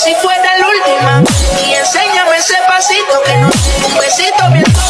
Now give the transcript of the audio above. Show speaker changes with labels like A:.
A: si fuera la última. Y enséñame ese pasito que no, un besito bien.